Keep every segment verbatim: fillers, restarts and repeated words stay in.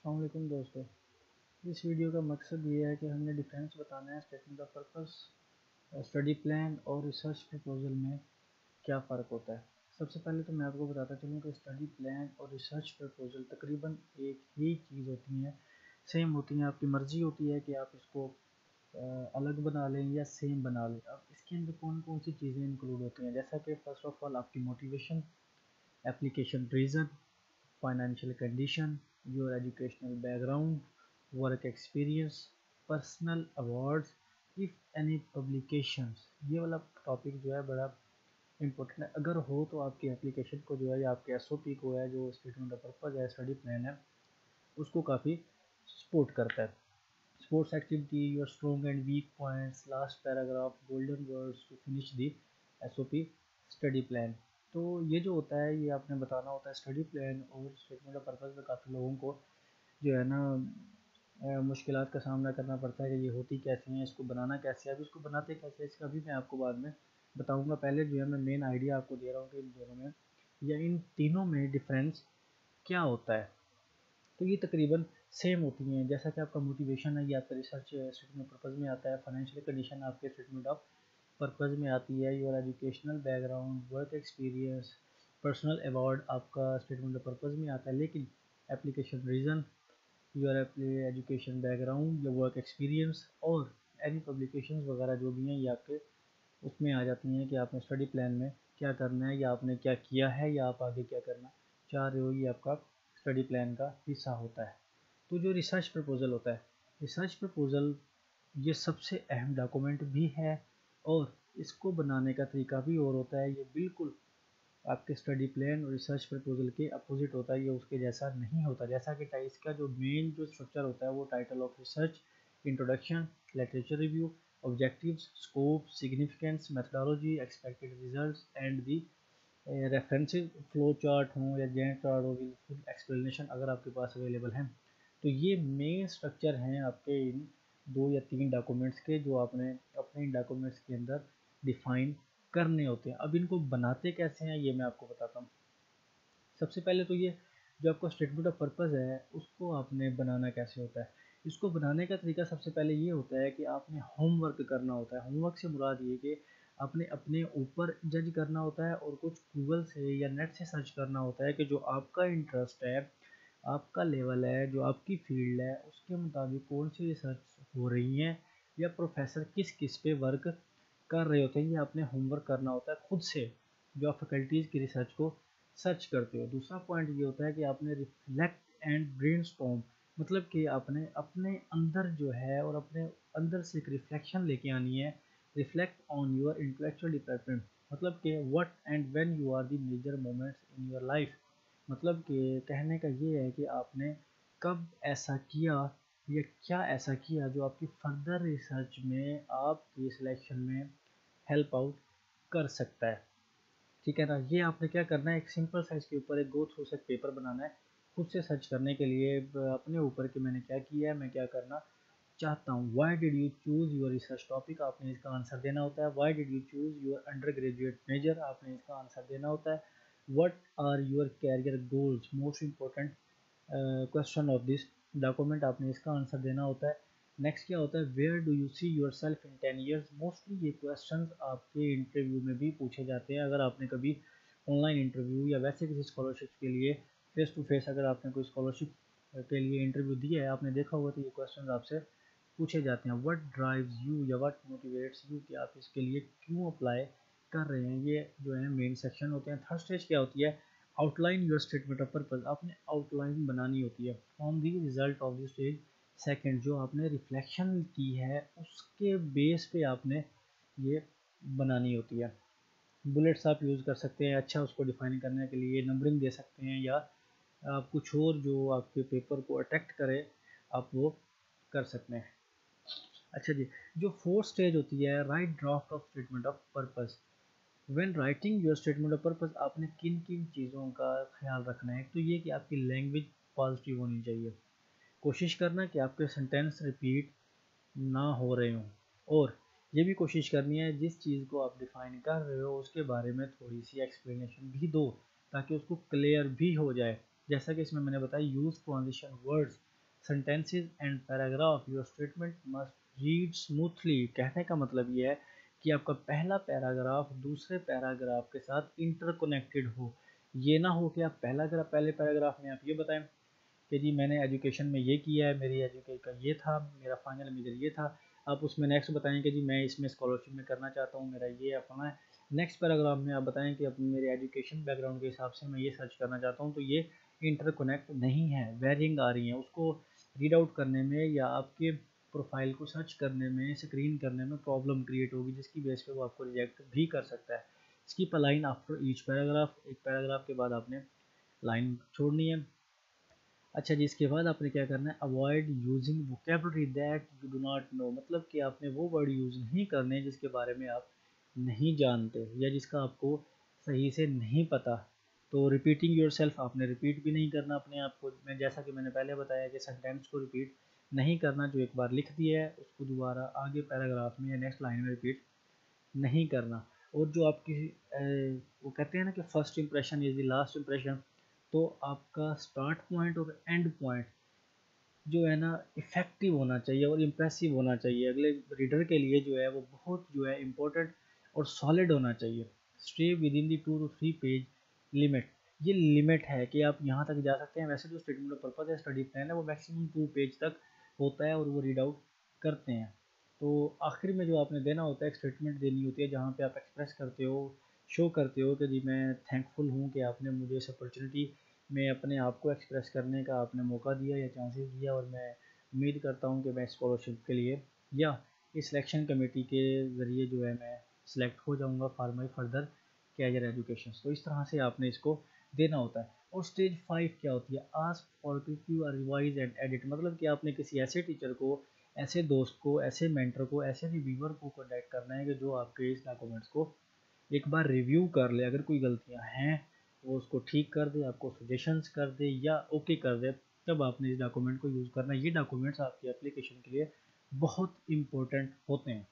अस्सलाम वालेकुम दोस्तों। इस वीडियो का मकसद ये है कि हमने डिफरेंस बताना है statement of purpose, study plan और रिसर्च प्रपोजल में क्या फ़र्क होता है। सबसे पहले तो मैं आपको बताता चलूँ कि स्टडी प्लान और रिसर्च प्रपोजल तकरीबन एक ही चीज़ होती हैं, सेम होती हैं। आपकी मर्ज़ी होती है कि आप इसको अलग बना लें या सेम बना लें। अब इसके अंदर कौन कौन सी चीज़ें इंक्लूड होती हैं, जैसा कि फ़र्स्ट ऑफ़ ऑल आपकी motivation, application reason, financial condition, your educational background, work experience, personal awards, if any publications। ये वाला टॉपिक जो है बड़ा इंपॉर्टेंट है। अगर हो तो आपकी एप्लीकेशन को जो है या आपके एस ओ पी को है, जो स्टेटमेंट ऑफ पर्पस है, स्टडी प्लान है, उसको काफ़ी सपोर्ट करता है। Sports activity, your strong and weak points, last paragraph, golden words to finish the S O P study plan. तो ये जो होता है ये आपने बताना होता है। स्टडी प्लान और स्टेटमेंट ऑफ पर्पस में काफ़ी लोगों को जो है ना मुश्किलात का सामना करना पड़ता है कि ये होती कैसे हैं, इसको बनाना कैसे है। अभी इसको बनाते कैसे है इसका भी मैं आपको बाद में बताऊंगा। पहले जो है मैं मेन आइडिया आपको दे रहा हूँ कि इन दोनों में या इन तीनों में डिफरेंस क्या होता है। तो ये तकरीबन सेम होती हैं। जैसा कि आपका मोटिवेशन है ये आपका रिसर्च स्टेटमेंट पर्पज़ में आता है, फाइनेंशियल कंडीशन आपके स्टेटमेंट ऑफ पर्पज़ में आती है, your educational background, work experience, personal award आपका स्टेटमेंट ऑफ पर्पज़ में आता है। लेकिन application reason, your education background या वर्क एक्सपीरियंस और एनी पब्लिकेशंस वगैरह जो भी हैं ये आपके उसमें आ जाती हैं कि आपने स्टडी प्लान में क्या करना है या आपने क्या किया है या आप आगे क्या करना चाह रहे हो। ये आपका स्टडी प्लान का हिस्सा होता है। तो जो रिसर्च प्रपोज़ल होता है, रिसर्च प्रपोज़ल ये सबसे अहम डॉक्यूमेंट भी है और इसको बनाने का तरीका भी और होता है। ये बिल्कुल आपके स्टडी प्लान और रिसर्च प्रपोज़ल के अपोजिट होता है, ये उसके जैसा नहीं होता। जैसा कि इसका जो मेन जो स्ट्रक्चर होता है वो title of research, introduction, literature review, objectives, scope, significance, methodology, expected results and the references, flow chart हों या गैंट चार्ट हो, फुल एक्सप्लेनेशन अगर आपके पास अवेलेबल हैं। तो ये मेन स्ट्रक्चर हैं आपके इन दो या तीन डॉक्यूमेंट्स के, जो आपने अपने इन डॉक्यूमेंट्स के अंदर डिफाइन करने होते हैं। अब इनको बनाते कैसे हैं ये मैं आपको बताता हूँ। सबसे पहले तो ये जो आपका स्टेटमेंट ऑफ पर्पज़ है उसको आपने बनाना कैसे होता है। इसको बनाने का तरीका सबसे पहले ये होता है कि आपने होमवर्क करना होता है। होमवर्क से मुराद ये कि आपने अपने ऊपर जज करना होता है और कुछ गूगल से या नेट से सर्च करना होता है कि जो आपका इंटरेस्ट है, आपका लेवल है, जो आपकी फील्ड है, उसके मुताबिक कौन सी रिसर्च हो रही हैं या प्रोफेसर किस किस पे वर्क कर रहे होते हैं। ये आपने होमवर्क करना होता है खुद से, जो आप फैकल्टीज़ की रिसर्च को सर्च करते हो। दूसरा पॉइंट ये होता है कि आपने रिफ्लेक्ट एंड ब्रेनस्टॉर्म, मतलब कि आपने अपने अंदर जो है और अपने अंदर से एक रिफ्लेक्शन लेके आनी है। Reflect on your intellectual development, मतलब कि what and when you are the major moments in your life. मतलब कि कहने का ये है कि आपने कब ऐसा किया या क्या ऐसा किया जो आपकी फर्दर रिसर्च में आपकी सिलेक्शन में हेल्प आउट कर सकता है। ठीक है ना। ये आपने क्या करना है, एक सिंपल साइज़ के ऊपर एक गो थ्रू सेट पेपर बनाना है खुद से सर्च करने के लिए अपने ऊपर कि मैंने क्या किया है, मैं क्या करना चाहता हूँ। Why did you choose your research topic, आपने इसका आंसर देना होता है। Why did you choose your undergraduate major, आपने इसका आंसर देना होता है। What are your career goals, most important question of this document, आपने इसका आंसर देना होता है। नेक्स्ट क्या होता है, where do you see yourself in ten years. Mostly ये क्वेश्चंस आपके इंटरव्यू में भी पूछे जाते हैं। अगर आपने कभी ऑनलाइन इंटरव्यू या वैसे किसी स्कॉलरशिप के लिए फेस टू फेस अगर आपने कोई स्कॉलरशिप के लिए इंटरव्यू दिया है, आपने देखा होगा तो ये क्वेश्चन आपसे पूछे जाते हैं। व्हाट ड्राइव्स यू या व्हाट मोटिवेट्स यू, कि आप इसके लिए क्यों अप्लाई कर रहे हैं। ये जो है मेन सेक्शन होते हैं। थर्ड स्टेज क्या होती है, outline your statement of purpose, आपने आउटलाइन बनानी होती है from the result of the stage second, जो आपने रिफ्लेक्शन की है उसके बेस पे आपने ये बनानी होती है। बुलेट्स आप यूज़ कर सकते हैं, अच्छा उसको डिफाइन करने के लिए नंबरिंग दे सकते हैं, या आप कुछ और जो आपके पेपर को अट्रैक्ट करे आप वो कर सकते हैं। अच्छा जी, जो फोर्थ स्टेज होती है, write draft of statement of purpose. When writing your statement of purpose आपने किन किन चीज़ों का ख्याल रखना है। तो ये कि आपकी लैंग्वेज पॉजिटिव होनी चाहिए, कोशिश करना कि आपके सेंटेंस रिपीट ना हो रहे हों, और ये भी कोशिश करनी है जिस चीज़ को आप डिफ़ाइन कर रहे हो उसके बारे में थोड़ी सी एक्सप्लेनेशन भी दो ताकि उसको क्लियर भी हो जाए। जैसा कि इसमें मैंने बताया, use transition words, sentences and paragraph your statement must read smoothly. कहने का मतलब ये है कि आपका पहला पैराग्राफ दूसरे पैराग्राफ के साथ इंटरकनेक्टेड हो। ये ना हो कि आप पहला पहले पैराग्राफ में आप ये बताएं कि जी मैंने एजुकेशन में ये किया है, मेरी एजुकेशन का ये था, मेरा फाइनल मेजर ये था। आप उसमें नेक्स्ट बताएं कि जी मैं इसमें स्कॉलरशिप में करना चाहता हूँ, मेरा ये अपना है। नेक्स्ट पैराग्राफ में आप बताएं कि अपने मेरे एजुकेशन बैकग्राउंड के हिसाब से मैं ये सर्च करना चाहता हूँ। तो ये इंटरकनेक्ट नहीं है, वेरिंग आ रही है। उसको रीड आउट करने में या आपके प्रोफाइल को सर्च करने में, स्क्रीन करने में प्रॉब्लम क्रिएट होगी, जिसकी बेस पे वो आपको रिजेक्ट भी कर सकता है। Skip a line after each paragraph. एक पैराग्राफ के बाद आपने लाइन छोड़नी है। अच्छा जी, इसके बाद आपने क्या करना है, avoid using vocabulary that you do not know. मतलब कि आपने वो वर्ड यूज़ नहीं करने जिसके बारे में आप नहीं जानते या जिसका आपको सही से नहीं पता। तो रिपीटिंग योर सेल्फ, आपने रिपीट भी नहीं करना अपने आप को। मैं जैसा कि मैंने पहले बताया कि सेंटेंस को रिपीट नहीं करना, जो एक बार लिख दिया है उसको दोबारा आगे पैराग्राफ में या नेक्स्ट लाइन में रिपीट नहीं करना। और जो आपकी वो कहते हैं ना कि first impression is the last impression, तो आपका स्टार्ट पॉइंट और एंड पॉइंट जो है ना इफ़ेक्टिव होना चाहिए और इम्प्रेसिव होना चाहिए। अगले रीडर के लिए जो है वो बहुत जो है इम्पोर्टेंट और सॉलिड होना चाहिए। Stay within the two to three page limit. ये लिमिट है कि आप यहाँ तक जा सकते हैं। वैसे जो स्टेटमेंट ऑफ पर्पस है, स्टडी प्लान है, वो मैक्सिमम टू पेज तक होता है और वो रीड आउट करते हैं। तो आखिर में जो आपने देना होता है, एक स्टेटमेंट देनी होती है जहाँ पे आप एक्सप्रेस करते हो, शो करते हो कि जी मैं थैंकफुल हूँ कि आपने मुझे इस अपॉर्चुनिटी में अपने आप को एक्सप्रेस करने का आपने मौका दिया या चांसेस दिया, और मैं उम्मीद करता हूँ कि मैं स्कॉलरशिप के लिए या इस सिलेक्शन कमेटी के ज़रिए जो है मैं सिलेक्ट हो जाऊँगा for my further career education. तो इस तरह से आपने इसको देना होता है। और स्टेज फाइव क्या होती है, आस्क फॉर रिव्यू और रिवाइज एंड एडिट। मतलब कि आपने किसी ऐसे टीचर को, ऐसे दोस्त को, ऐसे मेंटर को, ऐसे रिव्यूअर को कॉन्टैक्ट करना है कि जो आपके इस डॉक्यूमेंट्स को एक बार रिव्यू कर ले। अगर कोई गलतियां हैं वो उसको ठीक कर दे, आपको सजेशंस कर दे या ओके कर दे, तब आपने इस डॉक्यूमेंट को यूज़ करना है। ये डॉक्यूमेंट्स आपकी एप्लीकेशन के लिए बहुत इंपॉर्टेंट होते हैं।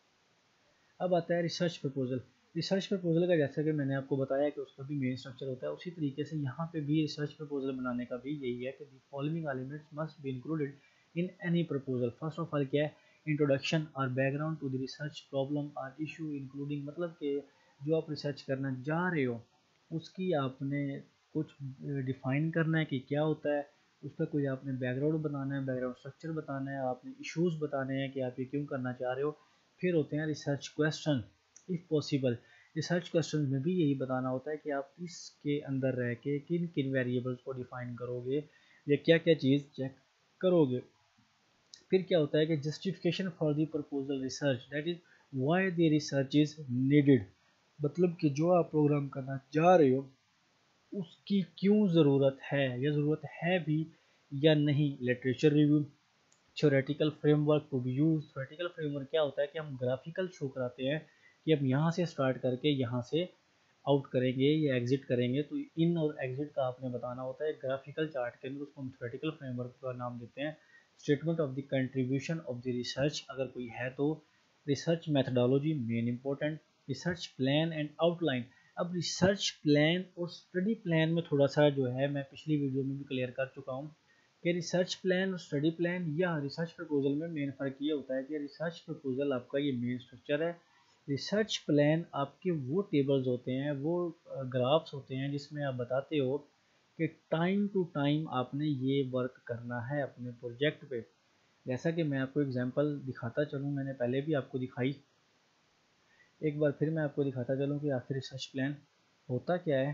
अब आता है रिसर्च प्रपोजल। रिसर्च प्रपोजल का जैसा कि मैंने आपको बताया कि उसका भी मेन स्ट्रक्चर होता है, उसी तरीके से यहाँ पे भी रिसर्च प्रपोजल बनाने का भी यही है कि the following elements must be included in any proposal. First of all क्या है, इंट्रोडक्शन और background to the research problem और इशू इंक्लूडिंग। मतलब कि जो आप रिसर्च करना जा रहे हो उसकी आपने कुछ डिफ़ाइन करना है कि क्या होता है, उसका कोई आपने बैकग्राउंड बनाना है, बैकग्राउंड स्ट्रक्चर बताना है, आपने इश्यूज़ बताने हैं कि आप ये क्यों करना चाह रहे हो। फिर होते हैं research question if possible. Research question में भी यही बताना होता है कि आप इसके अंदर रह के किन किन वेरिएबल्स को डिफ़ाइन करोगे या क्या क्या चीज़ चेक करोगे। फिर क्या होता है कि justification for the proposal research, that is why the research is needed. मतलब कि जो आप प्रोग्राम करना चाह रहे हो उसकी क्यों ज़रूरत है या ज़रूरत है भी या नहीं। Literature review, theoretical framework to be use. Theoretical framework क्या होता है कि हम ग्राफिकल शो कराते हैं कि अब यहाँ से स्टार्ट करके यहाँ से आउट करेंगे या एग्जिट करेंगे, तो इन और एग्जिट का आपने बताना होता है ग्राफिकल चार्ट के अंदर। उसको हम थ्योरेटिकल फ्रेमवर्क का नाम देते हैं। Statement of the contribution of the research, अगर कोई है तो। Research methodology main important. Research plan and outline. अब रिसर्च प्लान और स्टडी प्लान में थोड़ा सा जो है मैं पिछली वीडियो में भी क्लियर कर चुका हूँ कि रिसर्च प्लान और स्टडी प्लान या रिसर्च प्रपोजल में मेन फ़र्क ये होता है कि रिसर्च प्रपोजल आपका ये मेन स्ट्रक्चर है। रिसर्च प्लान आपके वो टेबल्स होते हैं, वो ग्राफ्स होते हैं जिसमें आप बताते हो कि टाइम टू टाइम आपने ये वर्क करना है अपने प्रोजेक्ट पे। जैसा कि मैं आपको एग्जांपल दिखाता चलूँ, मैंने पहले भी आपको दिखाई, एक बार फिर मैं आपको दिखाता चलूँ कि आखिर रिसर्च प्लान होता क्या है।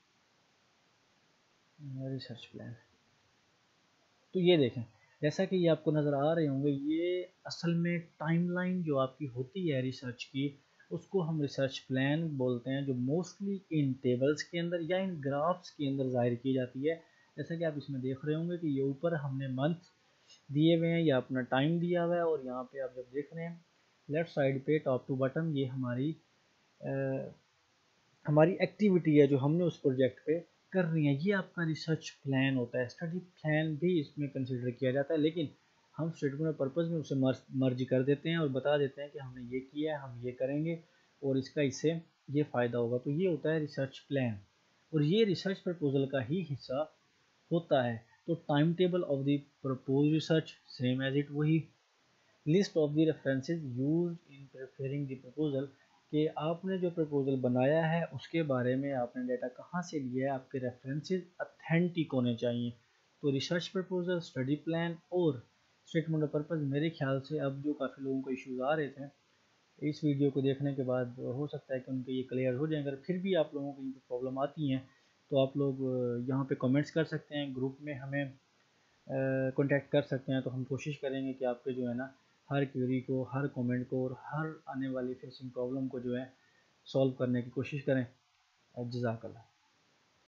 रिसर्च प्लान तो ये देखें, जैसा कि ये आपको नज़र आ रहे होंगे, ये असल में टाइमलाइन जो आपकी होती है रिसर्च की, उसको हम रिसर्च प्लान बोलते हैं, जो मोस्टली इन टेबल्स के अंदर या इन ग्राफ्स के अंदर ज़ाहिर की जाती है। जैसा कि आप इसमें देख रहे होंगे कि ये ऊपर हमने मंथ दिए हुए हैं या अपना टाइम दिया हुआ है, और यहाँ पे आप जब देख रहे हैं लेफ्ट साइड पे टॉप टू बटन, ये हमारी आ, हमारी एक्टिविटी है जो हमने उस प्रोजेक्ट पे कर रही है। ये आपका रिसर्च प्लान होता है। स्टडी प्लान भी इसमें कंसिडर किया जाता है, लेकिन हम स्टेटमेंट ऑफ पर्पस में उसे मर्ज मर्ज कर देते हैं और बता देते हैं कि हमने ये किया है, हम ये करेंगे और इसका इससे ये फ़ायदा होगा। तो ये होता है रिसर्च प्लान, और ये रिसर्च प्रपोजल का ही हिस्सा होता है। तो time table of the propose research same as it वही, list of the references used in preparing the proposal, कि आपने जो प्रपोजल बनाया है उसके बारे में आपने डाटा कहाँ से लिया है, आपके रेफरेंसेस अथेंटिक होने चाहिए। तो रिसर्च प्रपोजल, स्टडी प्लान और स्टेटमेंट ऑफ पर्पस, मेरे ख्याल से अब जो काफ़ी लोगों को इश्यूज आ रहे थे, इस वीडियो को देखने के बाद हो सकता है कि उनके ये क्लियर हो जाए। अगर फिर भी आप लोगों को ये प्रॉब्लम आती हैं तो आप लोग यहाँ पे कमेंट्स कर सकते हैं, ग्रुप में हमें कांटेक्ट कर सकते हैं। तो हम कोशिश करेंगे कि आपके जो है ना हर क्वेरी को, हर कमेंट को और हर आने वाली फेसिंग प्रॉब्लम को जो है सॉल्व करने की कोशिश करें। जज़ाकल्लाह।